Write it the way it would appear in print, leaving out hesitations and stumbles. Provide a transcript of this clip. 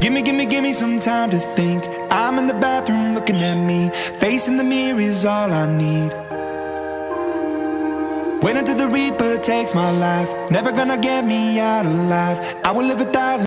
Give me some time to think. I'm in the bathroom looking at me. Facing the mirror is all I need. Wait until the Reaper takes my life. Never gonna get me out alive. I will live 1,000